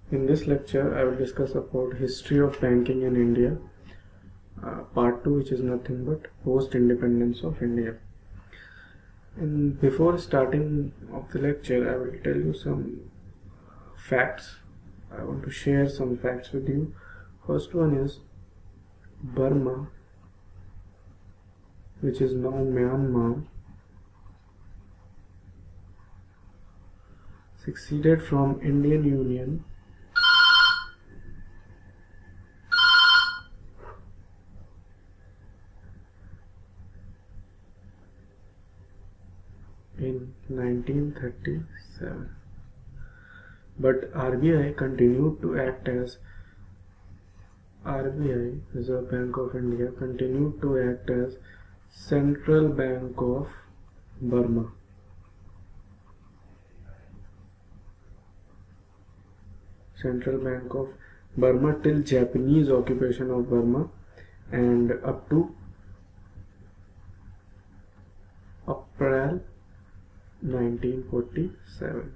In this lecture, I will discuss about history of banking in India, part 2, which is nothing but post-independence of India. And before starting of the lecture, I will tell you some facts. I want to share some facts with you. First one is Burma, which is now Myanmar, succeeded from Indian Union in 1937, but RBI continued to act as RBI, Reserve Bank of India, continued to act as Central Bank of Burma. Central Bank of Burma till Japanese occupation of Burma and up to April 1947.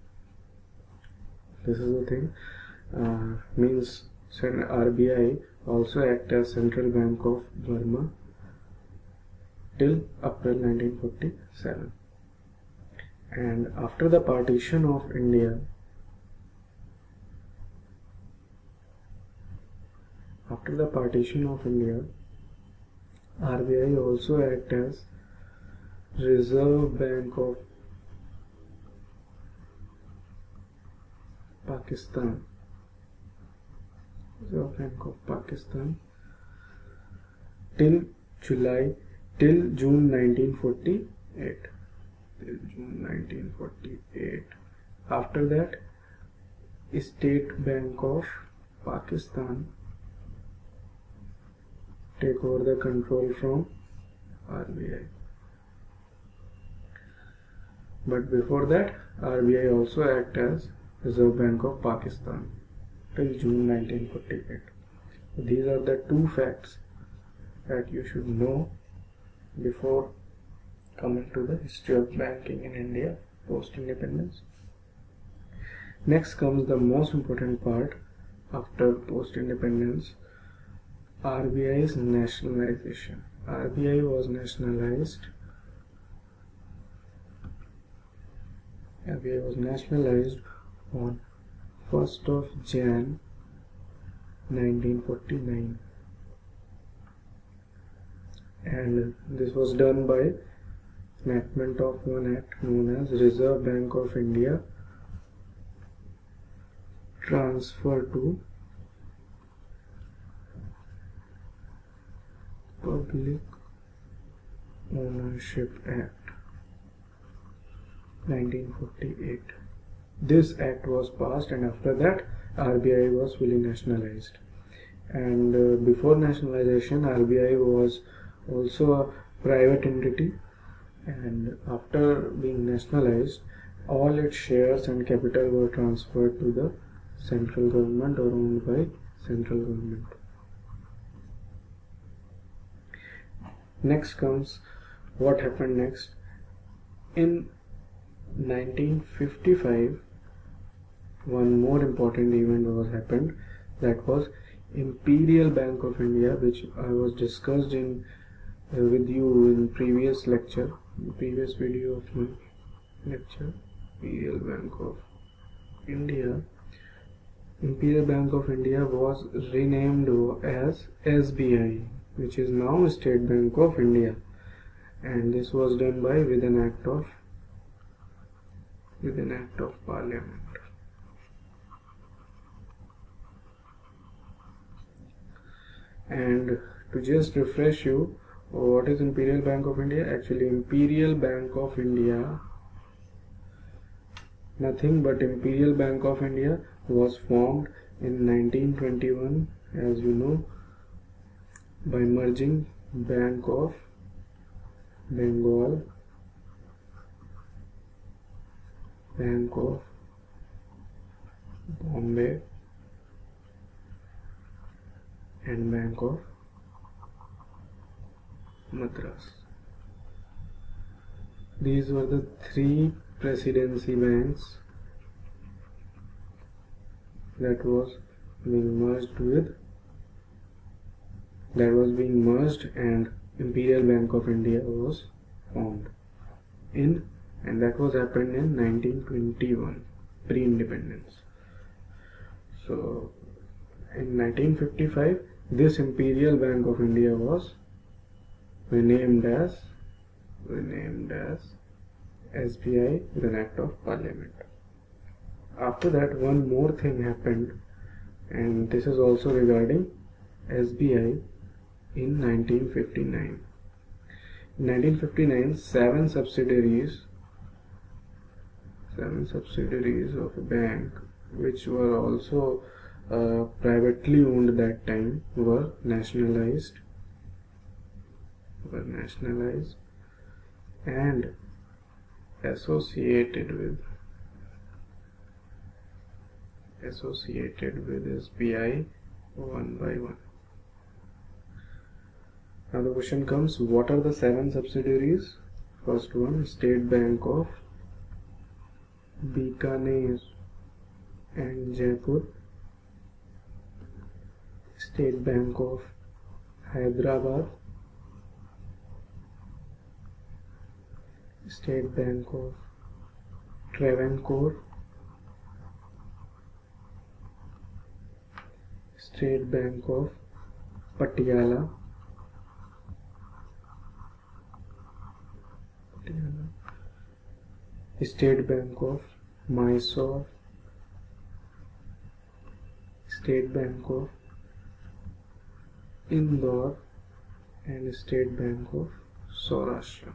This is the thing. Means RBI also act as Central Bank of Burma till April 1947. And after the partition of India, RBI also act as Reserve Bank of Pakistan. Reserve Bank of Pakistan till June 1948. After that, State Bank of Pakistan take over the control from RBI. But before that, RBI also act as Reserve Bank of Pakistan till June 1948. These are the two facts that you should know before coming to the history of banking in India post-independence. Next comes the most important part after post-independence, RBI's nationalization. RBI was nationalized. RBI was nationalized on 1st of Jan 1949, and this was done by enactment of one act known as Reserve Bank of India Transfer to Public Ownership Act 1948. This act was passed, and after that RBI was fully nationalized. And before nationalization, RBI was also a private entity, and after being nationalized, all its shares and capital were transferred to the central government or owned by central government. Next comes what happened next. In 1955, one more important event was happened, that was Imperial Bank of India, which I was discussed in with you in previous lecture, previous video of my lecture. Imperial Bank of India. Imperial Bank of India was renamed as SBI, which is now State Bank of India, and this was done by with an act of Parliament. And to just refresh you, what is Imperial Bank of India? Actually, Imperial Bank of India, nothing but Imperial Bank of India was formed in 1921, as you know, by merging Bank of Bengal, Bank of Bombay, and Bank of Madras. These were the three presidency banks that was being merged and Imperial Bank of India was formed and that was happened in 1921, pre-independence. So in 1955 this Imperial Bank of India was renamed as SBI with an act of parliament. After that, one more thing happened, and this is also regarding SBI in 1959. In 1959, seven subsidiaries of a bank which were also privately owned that time were nationalized and associated with SBI one by one. Now the question comes, what are the seven subsidiaries? First one, State Bank of Bikaner and Jaipur, State Bank of Hyderabad, State Bank of Travancore, State Bank of Patiala, State Bank of Mysore, State Bank of Indore, and State Bank of Saurashtra.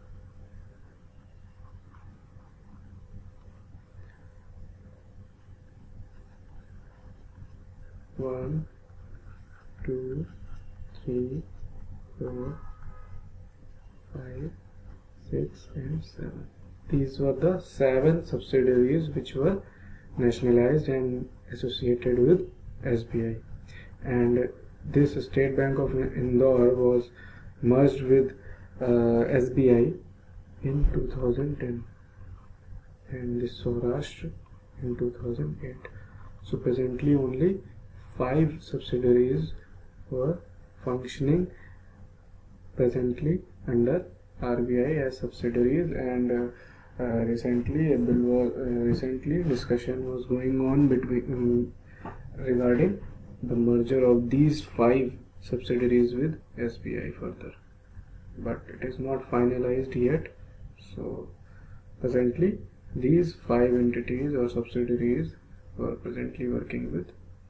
One, two, three, 4, 5, 6 and 7. These were the 7 subsidiaries which were nationalized and associated with SBI, and this State Bank of Indore was merged with SBI in 2010 and this Saurashtra in 2008. So presently only 5 subsidiaries were functioning presently under RBI as subsidiaries, and recently discussion was going on between regarding the merger of these 5 subsidiaries with SBI further, but it is not finalized yet. So presently these 5 entities or subsidiaries were presently working with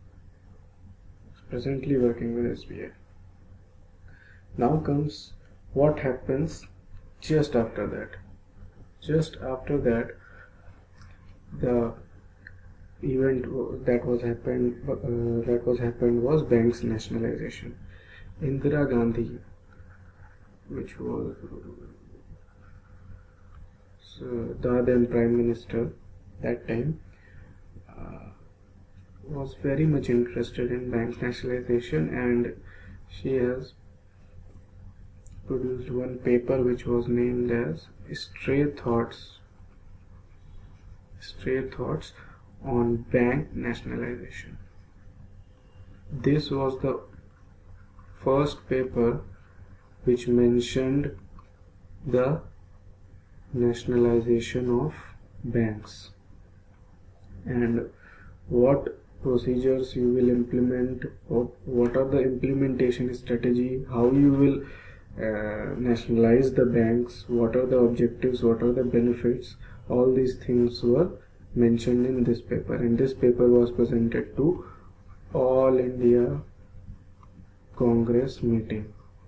SBI. Now comes what happens just after that. Just after that, the event that was happened was banks nationalization. Indira Gandhi, which was the then Prime Minister that time, was very much interested in bank nationalization, and she has produced one paper which was named as Stray Thoughts on Bank Nationalization. This was the first paper which mentioned the nationalization of banks and what procedures you will implement, what are the implementation strategy, how you will nationalize the banks, what are the objectives, what are the benefits. All these things were mentioned in this paper, and this paper was presented to All India Congress meeting,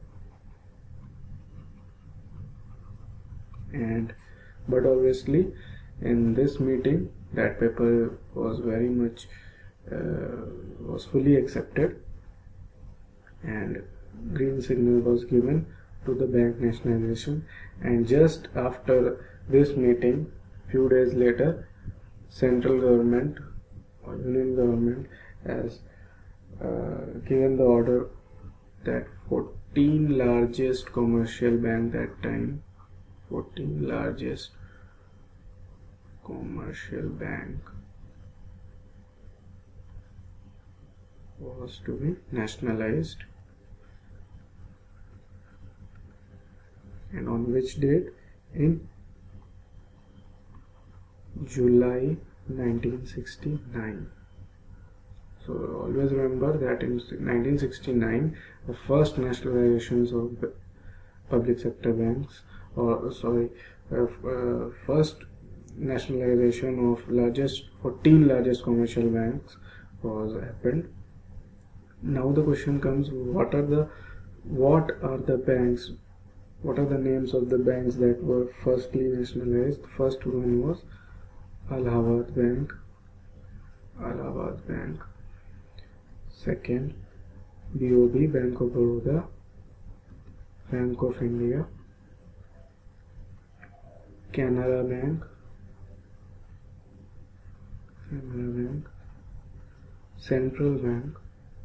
but obviously in this meeting that paper was very much was fully accepted, and green signal was given to the bank nationalization. And just after this meeting, few days later, central government or union government has given the order that 14 largest commercial bank that time, 14 largest commercial bank was to be nationalized, and on which date? In July 1969. So always remember that in 1969 the first nationalizations of public sector banks, or first nationalization of 14 largest commercial banks was happened. Now the question comes, what are the banks, what are the names of the banks that were firstly nationalized? The first one was Allahabad Bank. Second, BOB, Bank of Baroda, Bank of India, Canara Bank, Central Bank,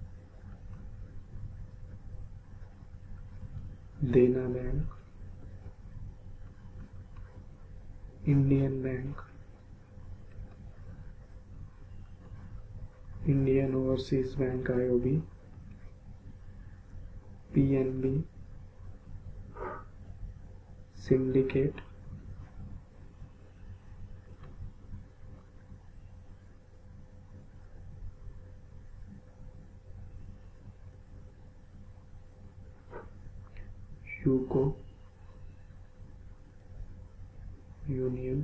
Dena Bank, Indian Bank, Indian Overseas Bank IOB, PNB, Syndicate, UCO, Union,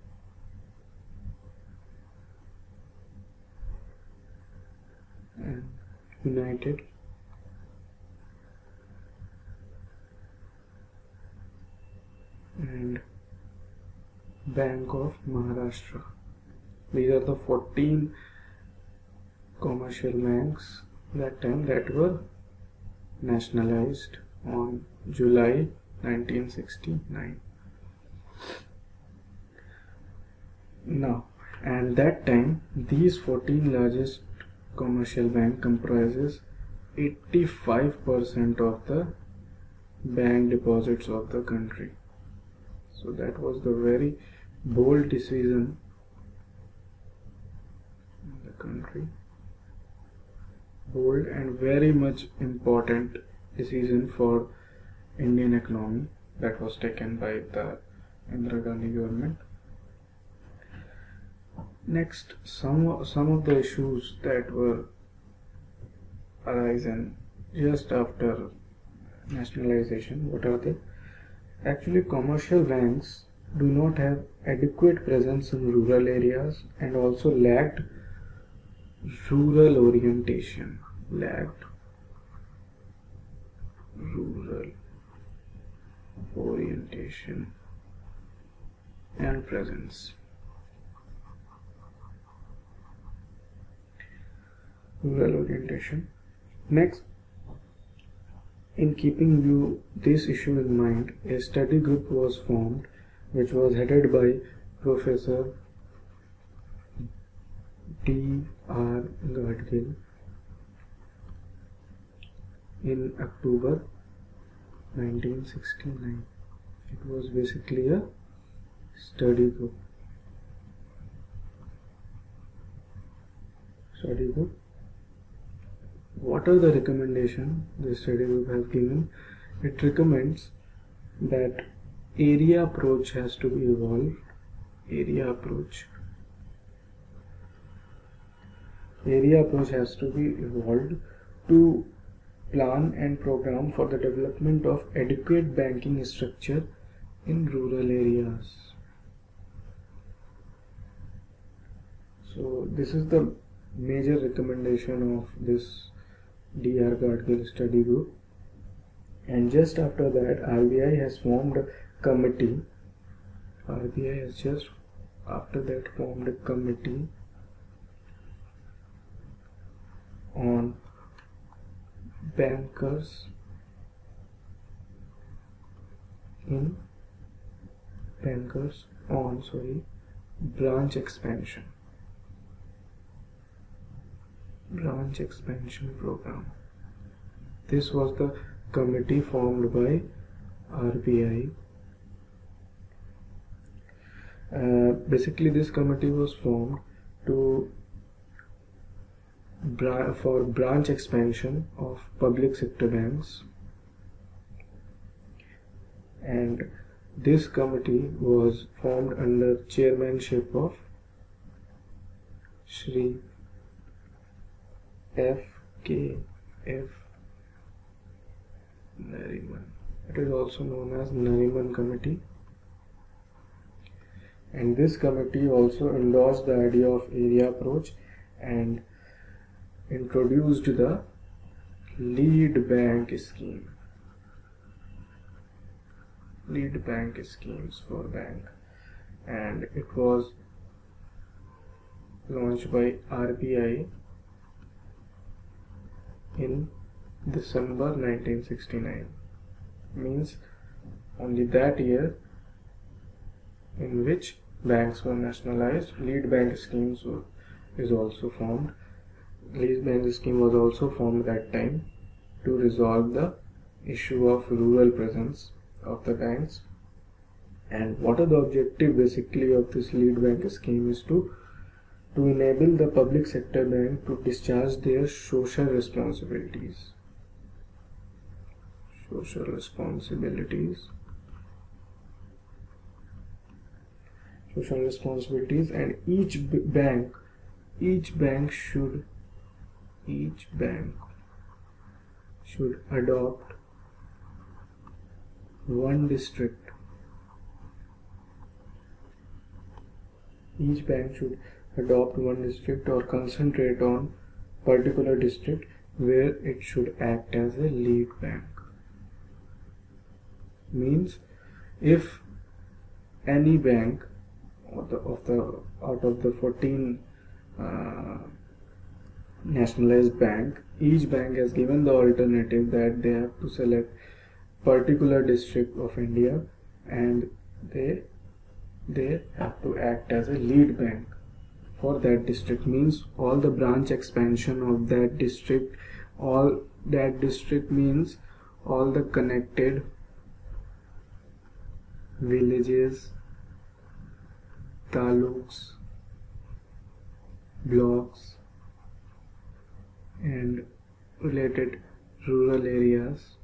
and United, and Bank of Maharashtra. These are the 14 commercial banks that time that were nationalized on July 1969. Now, and that time these 14 largest commercial bank comprises 85% of the bank deposits of the country. So that was the very bold decision in the country, bold and very much important decision for Indian economy that was taken by the Indira Gandhi government. Next, some of the issues that were arisen just after nationalization. What are they? Actually, commercial banks do not have adequate presence in rural areas and also lacked rural orientation. And presence. Rural orientation. Next, in keeping this issue in mind, a study group was formed which was headed by Professor D.R. Gadgil in October 1969. It was basically a study group. What are the recommendations the study group has given? It recommends that area approach has to be evolved. Area approach has to be evolved to plan and program for the development of adequate banking structure in rural areas. So this is the major recommendation of this D.R. Gadgil study group. And just after that, RBI has formed a committee. RBI has just after that formed a committee on bankers on branch expansion program. This was the committee formed by RBI. Basically, this committee was formed to for branch expansion of public sector banks, and this committee was formed under chairmanship of Shri F.K.F. Nariman. It is also known as Nariman Committee. And this committee also endorsed the idea of area approach and introduced the lead bank scheme. Lead bank schemes for bank, and it was launched by RBI in December 1969. Means only that year in which banks were nationalized, lead bank schemes is also formed. Lead bank scheme was also formed that time to resolve the issue of rural presence of the banks. And what are the objective basically of this lead bank scheme is to enable the public sector bank to discharge their social responsibilities. Social responsibilities, and each bank should adopt one district. Each bank should adopt one district or concentrate on particular district where it should act as a lead bank. Means if any bank out of the 14 nationalized bank, each bank has given the alternative that they have to select particular district of India and they have to act as a lead bank for that district. Means all the branch expansion of that district, all that district means all the connected villages, taluks, blocks and related rural areas.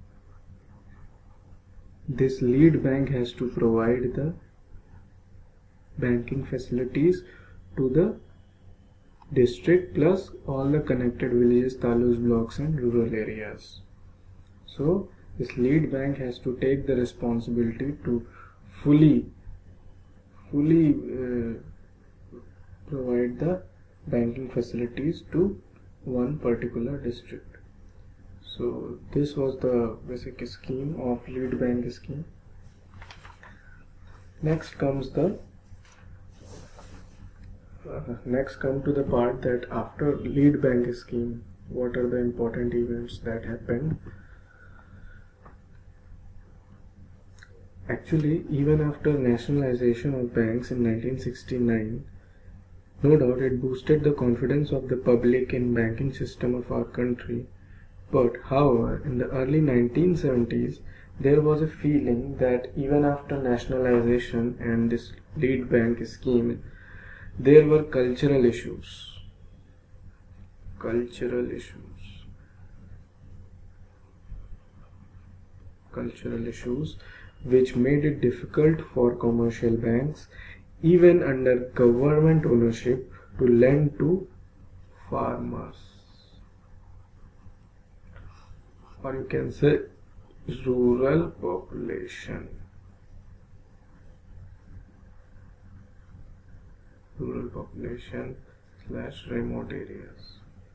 This lead bank has to provide the banking facilities to the district plus all the connected villages, taluks, blocks and rural areas. So this lead bank has to take the responsibility to fully provide the banking facilities to one particular district. So this was the basic scheme of lead bank scheme. Next come to the part that after lead bank scheme, what are the important events that happened. Actually, even after nationalization of banks in 1969, no doubt it boosted the confidence of the public in banking system of our country. But however, in the early 1970s, there was a feeling that even after nationalization and this lead bank scheme, there were cultural issues which made it difficult for commercial banks, even under government ownership, to lend to farmers, or you can say rural population / remote areas.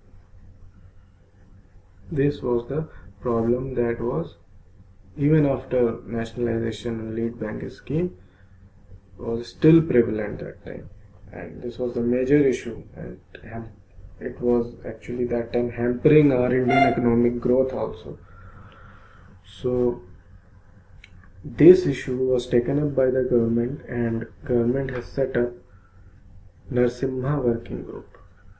This was the problem that was even after nationalization and lead bank scheme was still prevalent that time, and this was the major issue, and it was actually that time hampering our Indian economic growth also. So this issue was taken up by the government, and government has set up Narasimha Working Group.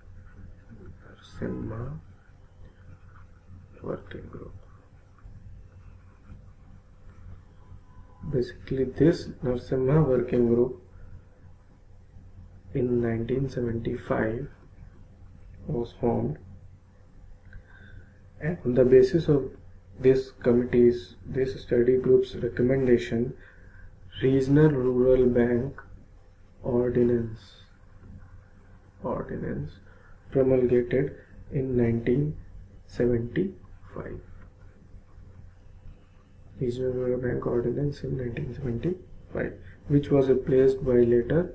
Basically, this Narasimha Working Group in 1975 was formed, And on the basis of this study group's recommendation, Regional Rural Bank Ordinance promulgated in 1975. Regional Rural Bank Ordinance in 1975, which was replaced by later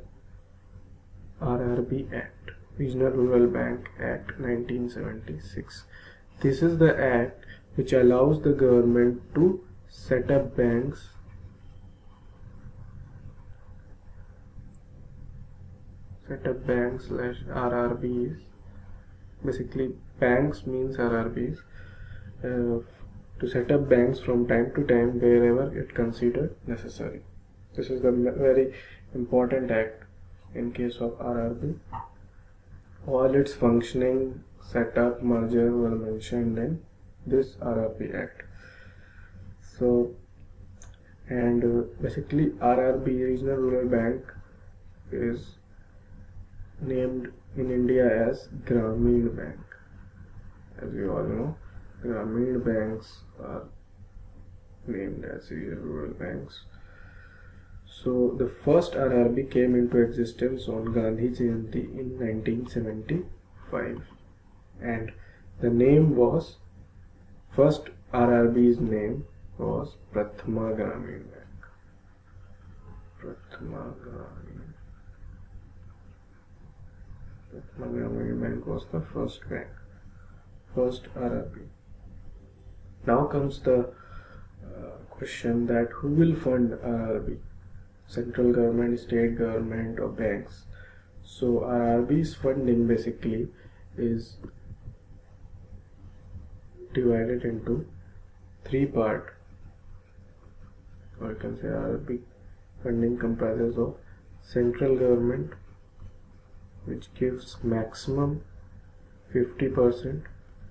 RRB Act, Regional Rural Bank Act 1976. This is the act which allows the government to set up banks slash RRBs. Basically, banks means RRBs. To set up banks from time to time wherever it considered necessary. This is the very important act in case of RRB. All its functioning, setup, merger were mentioned in this RRB Act. So, and basically RRB, Regional Rural Bank, is named in India as Grameen Bank. As you all know, Grameen banks are named as Regional Rural Banks. So the first RRB came into existence on Gandhi Jayanti in 1975, and the name was, first RRB's name was Prathama Grameen Bank. Prathama Grameen Bank was the first bank, first RRB. Now comes the question that who will fund RRB? Central government, state government, or banks? So RRB's funding basically is divided into three parts, or you can say RRB funding comprises of central government, which gives maximum 50%.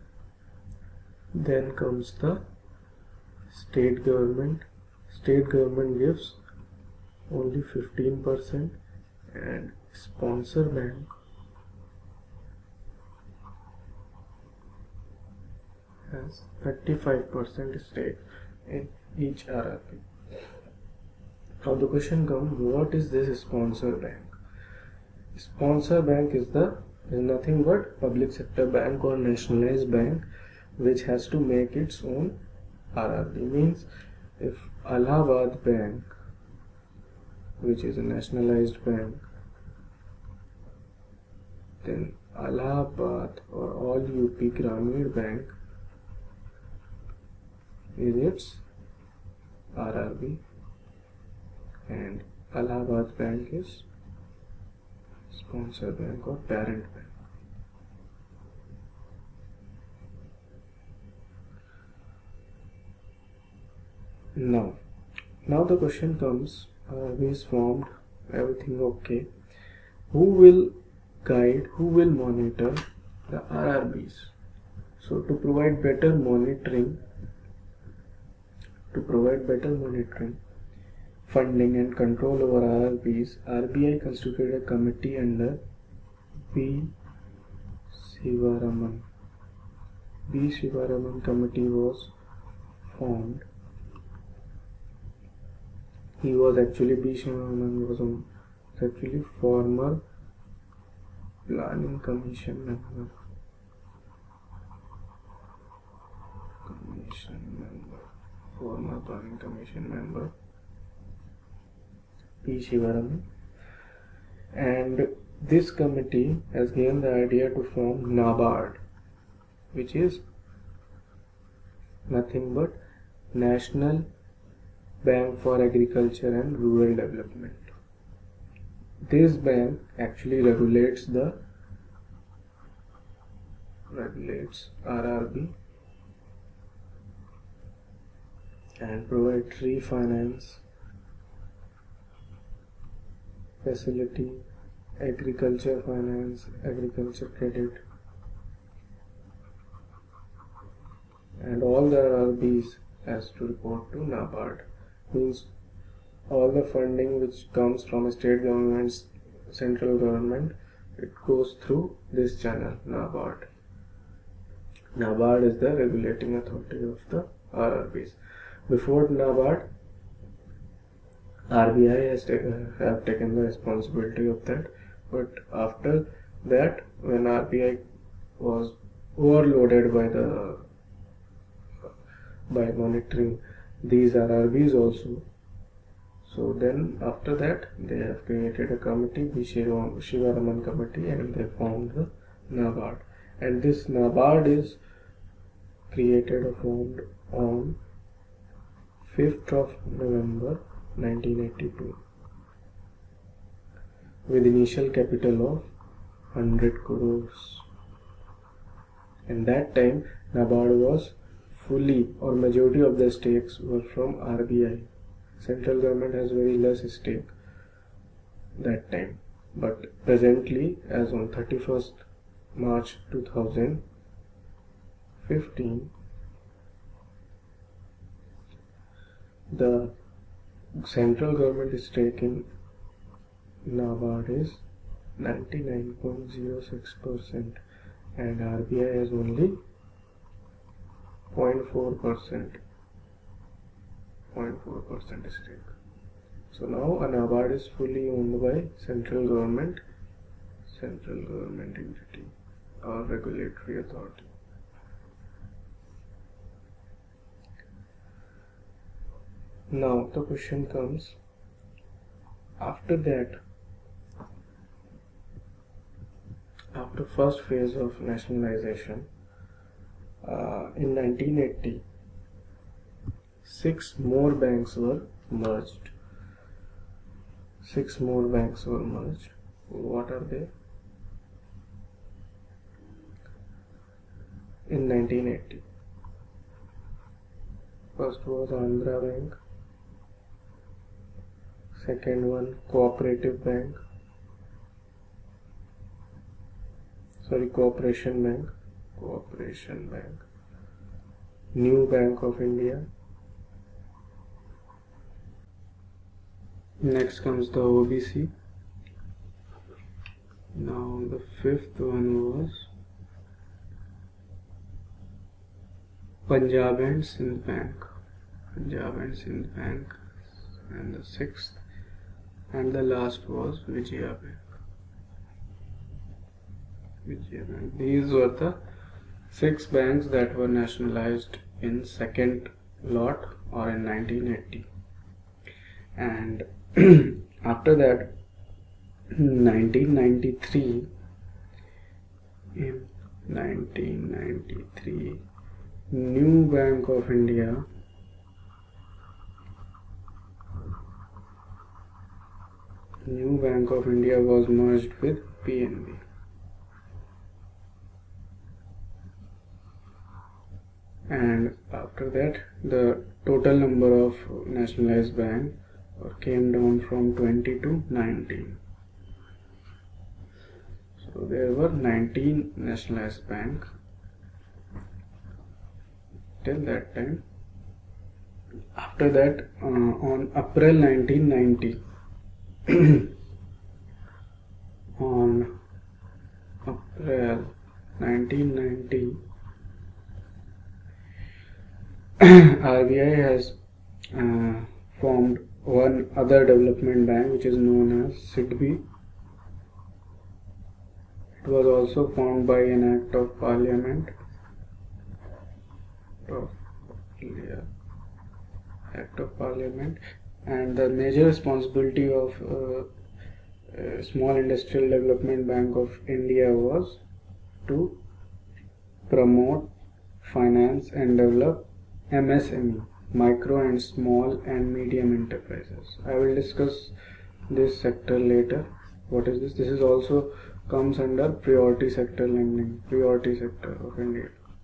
Then comes the state government. State government gives only 15%, and sponsor bank has 35% stake in each RRB. Now the question comes, what is this sponsor bank? Sponsor bank is nothing but public sector bank or nationalized bank which has to make its own RRB. Means if Allahabad Bank, which is a nationalized bank, then Allahabad or all UP Grameen Bank is its RRB, and Allahabad Bank is sponsor bank or parent bank. Now the question comes, RRB is formed, everything okay. Who will guide, who will monitor the RRBs? So to provide better monitoring, funding and control over RRBs, RBI constituted a committee under B. Sivaraman. B. Sivaraman committee was formed. He was actually, B. Sivaraman was actually former Planning Commission member. Former Planning Commission member P. Sivaraman, and this committee has given the idea to form NABARD, which is nothing but National Bank for Agriculture and Rural Development. This bank actually regulates RRB and provides refinance facility, agriculture finance, agriculture credit, and all the RRBs has to report to NABARD. Means all the funding which comes from a state government, central government, it goes through this channel, NABARD. NABARD is the regulating authority of the RRBs. Before NABARD, RBI has have taken the responsibility of that, but after that, when RBI was overloaded by monitoring these RRBs also, so then after that they have created a committee, the Shivaraman committee, and they formed the NABARD. And this NABARD is created or formed on 5th of November 1982 with initial capital of 100 crores. And that time NABARD was fully, or majority of the stakes were from RBI. Central government has very less stake that time, but presently, as on 31st March 2015, the central government stake in NABARD is 99.06% and RBI has only 0.4% stake. So now NABARD is fully owned by central government entity or regulatory authority. Now the question comes, after that, after first phase of nationalization, in 1980, 6 more banks were merged. What are they? In 1980, first was Andhra Bank, second one Cooperative Bank, Corporation Bank, New Bank of India. Next comes the OBC. Now the fifth one was Punjab and Sindh Bank, and the sixth and the last was Vijaya Bank. These were the 6 banks that were nationalized in second lot or in 1980, and after that, in 1993, New Bank of India was merged with PNB. And after that, the total number of nationalized banks came down from 20 to 19. So there were 19 nationalized banks till that time. After that, on April 1990, RBI has formed one other development bank which is known as SIDBI. It was also formed by an Act of Parliament. And the major responsibility of Small Industrial Development Bank of India was to promote, finance and develop MSME, micro and small and medium enterprises. I will discuss this sector later. What is this? This is also comes under priority sector lending, priority sector of India.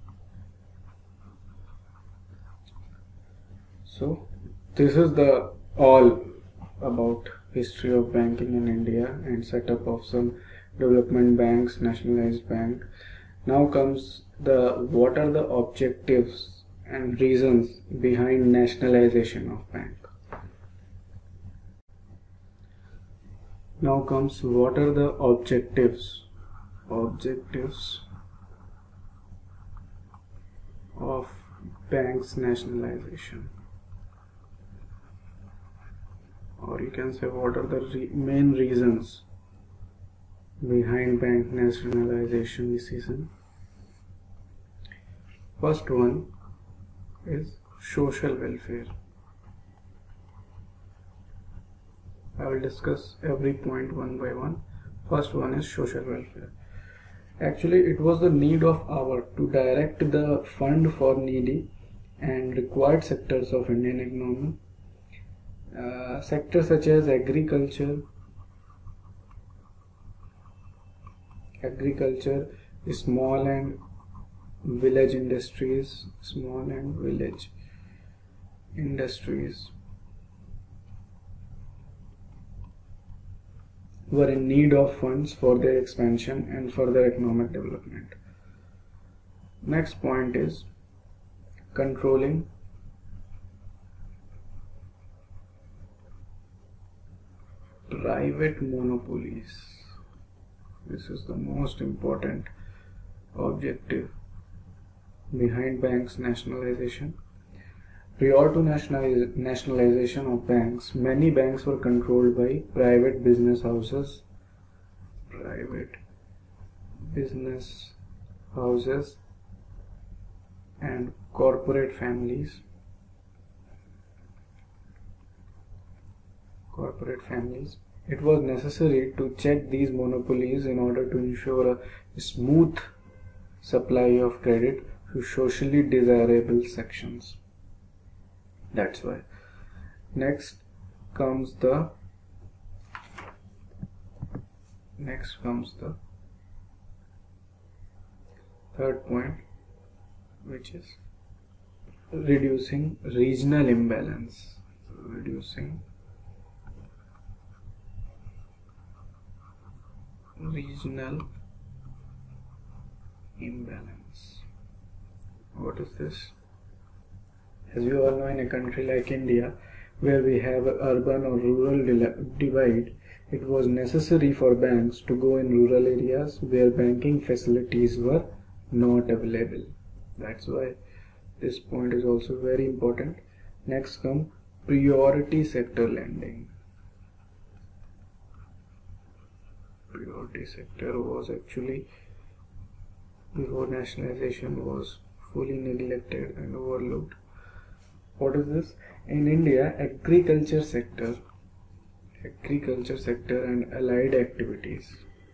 So this is the all about history of banking in India and setup of some development banks, nationalized bank. Now comes the what are the objectives and reasons behind nationalization of bank. Now comes what are the objectives banks nationalization, or you can say what are the main reasons behind bank nationalization decision. First one is social welfare. I will discuss every point one by one. First one is social welfare. Actually, it was the need of hour to direct the fund for needy and required sectors of Indian economy. Sectors such as agriculture, small and village industries, were in need of funds for their expansion and further economic development. Next point is controlling private monopolies. This is the most important objective behind banks nationalization. Prior to nationalization of banks, many banks were controlled by private business houses and corporate families. It was necessary to check these monopolies in order to ensure a smooth supply of credit to socially desirable sections. That's why. Next comes the third point, which is reducing regional imbalance. What is this? As you all know, in a country like India, where we have an urban or rural divide, it was necessary for banks to go in rural areas where banking facilities were not available. That's why this point is also very important. Next comes priority sector lending. Priority sector was actually, before nationalization, was fully neglected and overlooked. What is this? In India, agriculture sector and allied activities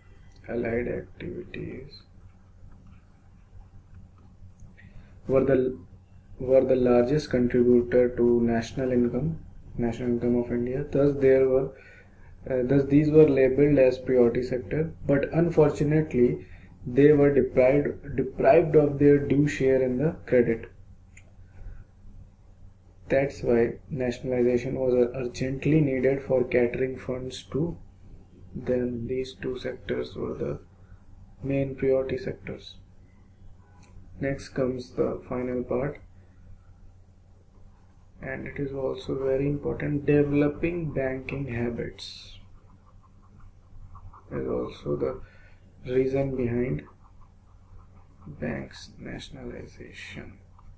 were the largest contributor to national income of India. Thus these were labeled as priority sector, but unfortunately they were deprived of their due share in the credit. That's why nationalization was urgently needed for catering funds to them. These two sectors were the main priority sectors. Next comes the final part, and it is also very important. Developing banking habits is also the reason behind banks nationalization.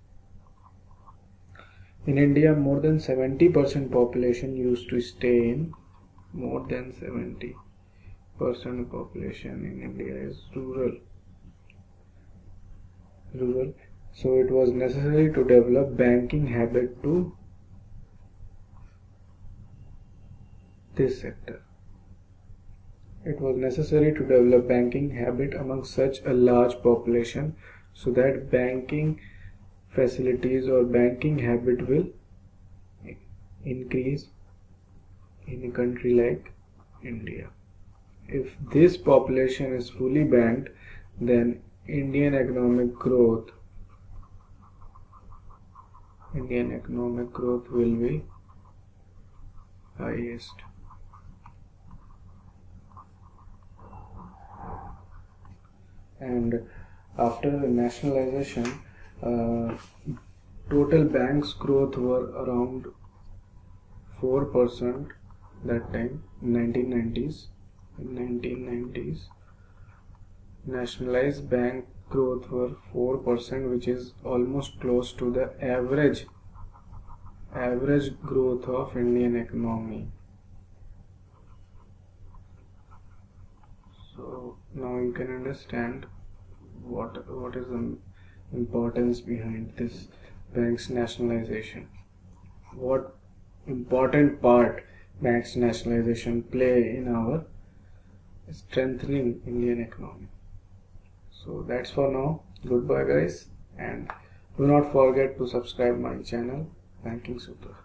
In India, more than 70% population used to stay in, more than 70% population in India is rural. So it was necessary to develop banking habit to this sector. It was necessary to develop banking habit among such a large population so that banking facilities or banking habit will increase in a country like India. If this population is fully banked, then Indian economic growth will be highest. And after nationalization, total banks growth were around 4% that time, in 1990s. Nationalized bank growth were 4%, which is almost close to the average growth of Indian economy. So now you can understand what is the importance behind this bank's nationalization. What important part banks nationalization play in our strengthening Indian economy. So that's for now. Goodbye guys, and do not forget to subscribe my channel. Banking Sutra.